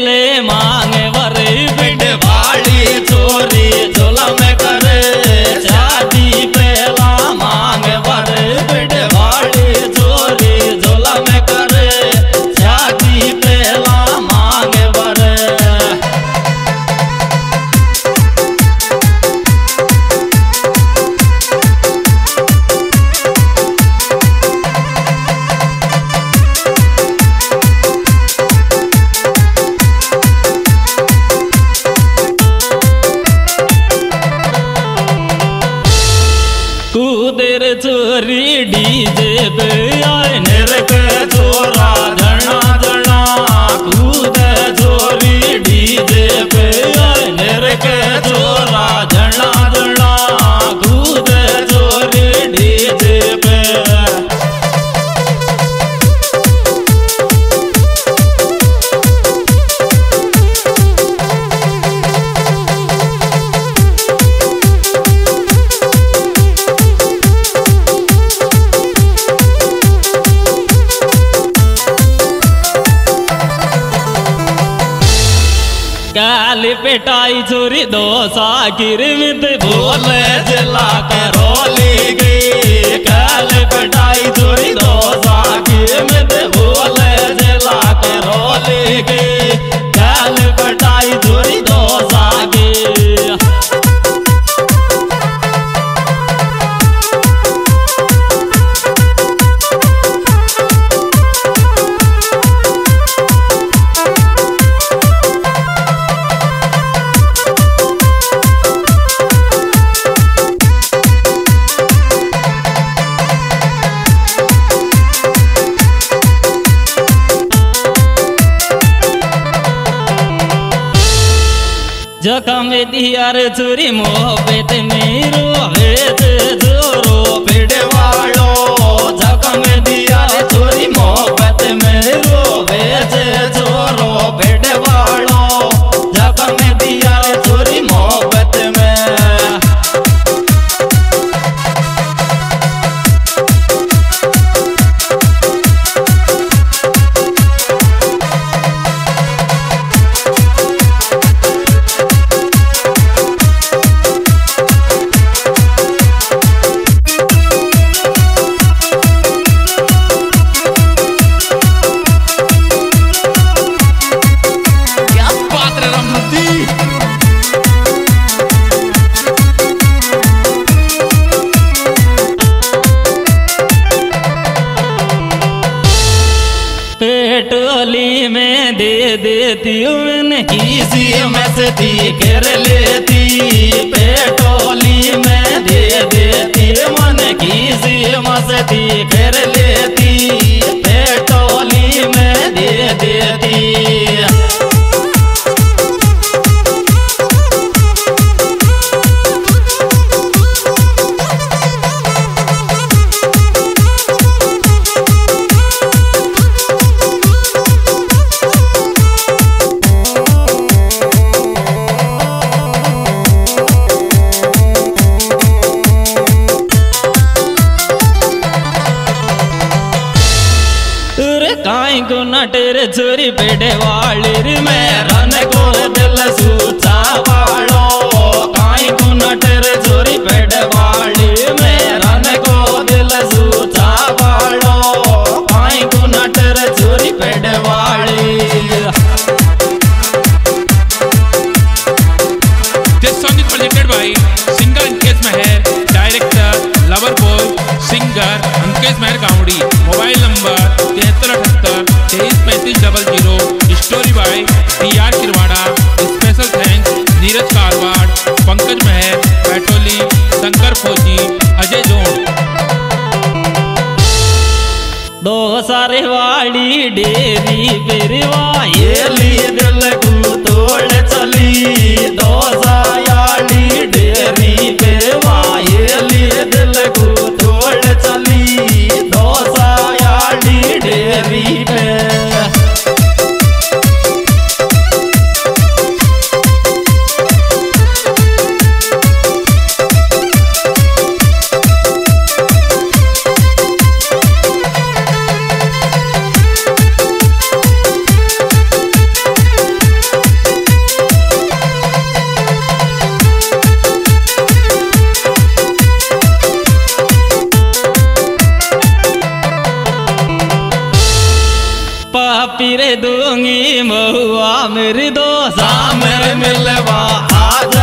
पेले मांगे वरे बिडवाड़ी चोरी झोला में करे शादी पेला मांगे वरे बिडवाड़ी चोरी झोला में करे शादी पेला मांगे वरे। कूदर चोरी डीजे पे आए नरक चोरा धना धना कूद चोरी डीजे पे आए नरक चोरा धना धना कूद चोरी डीजे पे। काली पिटाई चोरी दो साकिर मित बोले जिला के रोली गई। काली पिटाई चोरी दो साकिर मित बोले जिला के रोली गई। काली पिटाई चोरी दो साकिर। जखम दियार चोरी मोहब्बत में रोवे जोरो पेड़े वालो। जखम दियार चोरी मोहब्बत में रोवे जोरो पेड़े वालो। जखम दियार चोरी मोहब्बत में। पेटोली में दे देती उन किसी मस्ती कर लेती। पेटोली में दे देती मन किसी मस्ती कर लेती। पेटोली में दे देती। काई को नटेर चोरी पेड़े वाली में रन को दिल सूचा वालो। काई को नटेर चोरी पेड़े वाली में रन को दिल सूचा वालो। काई को नटेर चोरी पेड़े वाली। This song is presented by singer Ankesh Meher, director Loverboy, singer Ankesh Meher Gaudi। Mobile number 7378 233500। Story by PR Kirwada. मेरी दो सामने मिलवा आज